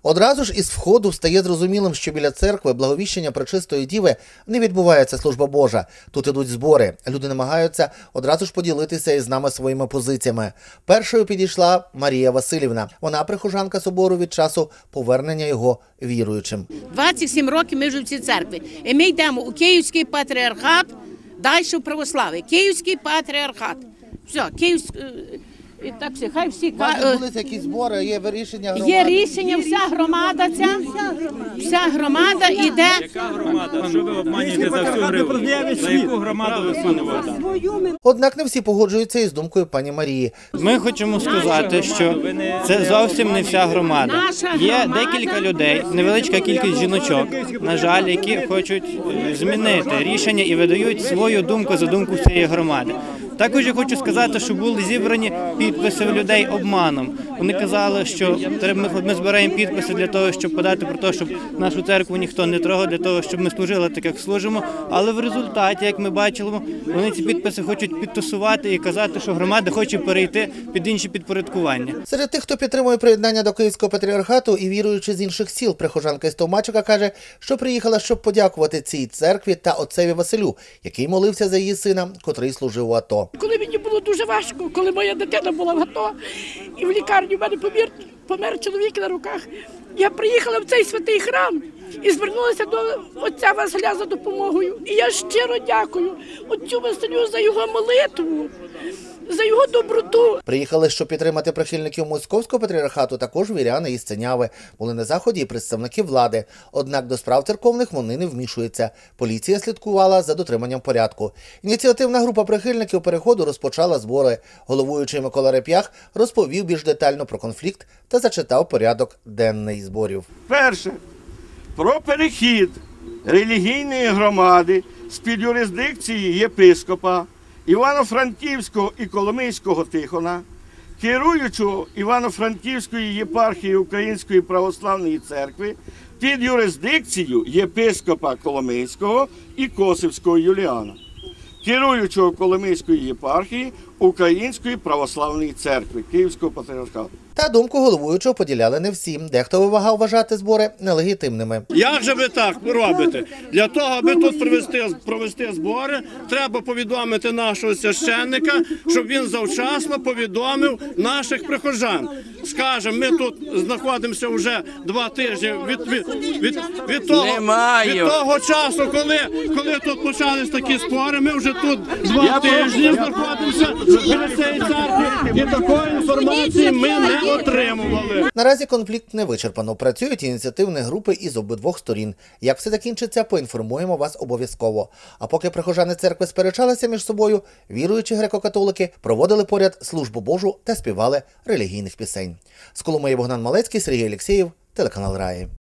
Одразу ж із входу стає зрозумілим, що біля церкви Благовіщення Пречистої Діви не відбувається служба Божа. Тут ідуть збори. Люди намагаються одразу ж поділитися із нами своїми позиціями. Першою підійшла Марія Василівна. Вона прихожанка собору від часу повернення його віруючим. 27 років ми вже в цій церкві. І ми йдемо у Київський патріархат, далі в православ'я. Київський патріархат. Все, Київський... І так все, хай всі... Були якісь збори, є рішення громади? Є рішення, вся громада йде. Яка громада? Що ви обманюєте за всю гриву? За яку громаду ви обманюєте? Однак не всі погоджуються із думкою пані Марії. Ми хочемо сказати, що це зовсім не вся громада. Є декілька людей, невеличка кількість жіночок, на жаль, які хочуть змінити рішення і видають свою думку за думку цієї громади. Також я хочу сказати, що були зібрані підписи в людей обманом. Вони казали, що ми збираємо підписи для того, щоб подати про те, щоб нашу церкву ніхто не трогав, для того, щоб ми служили так, як служимо. Але в результаті, як ми бачимо, вони ці підписи хочуть підтасувати і казати, що громада хоче перейти під інші підпорядкування. Серед тих, хто підтримує приєднання до Київського патріархату і віруючи з інших сіл, прихожанка із Товмачика каже, що приїхала, щоб подякувати цій церкві та отцеві Василю, який молився за її сина, котрий служив у АТО. Коли мені було дуже важко, коли моя дитина була в АТО, і в лікарні в мене помер чоловік на руках, я приїхала в цей святий храм і звернулася до отця Василя за допомогою. І я щиро дякую отцю Василю за його молитву, за його доброту. Приїхали, щоб підтримати прихильників Московського патріархату, також віряни із Синяви. Були на заході і представники влади. Однак до справ церковних вони не вмішуються. Поліція слідкувала за дотриманням порядку. Ініціативна група прихильників переходу розпочала збори. Головуючий Микола Реп'ях розповів більш детально про конфлікт та зачитав порядок денний зборів. Перше. Про перехід релігійної громади з-під юрисдикції єпископа Івано-Франківського і Коломийського Тихона, керуючого Івано-Франківської єпархії Української православної церкви під юрисдикцію єпископа Коломийського і Косівського Юліана, керуючого Коломийської єпархії Української православної церкви Київського патріархату. Та думку головуючого поділяли не всі. Дехто вимагав вважати збори нелегітимними. Як же ви так робите? Для того, аби тут провести збори, треба повідомити нашого священника, щоб він завчасно повідомив наших прихожан. Скажемо, ми тут знаходимося вже 2 тижні від того часу, коли тут почались такі спори, ми вже тут 2 тижні знаходимося біля цієї церкви, і такої інформації ми не отримували. Наразі конфлікт не вичерпано. Працюють ініціативні групи із обидвох сторін. Як все закінчиться, поінформуємо вас обов'язково. А поки прихожани церкви сперечалися між собою, віруючі греко-католики проводили поряд службу Божу та співали релігійних пісень. З Коломиї Богдан Малецький, Сергій Алєксєєв, телеканал Раї.